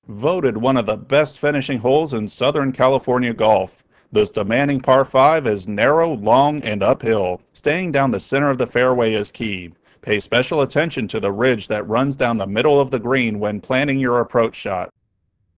Voted one of the best finishing holes in Southern California golf. This demanding par 5 is narrow, long, and uphill. Staying down the center of the fairway is key. Pay special attention to the ridge that runs down the middle of the green when planning your approach shot.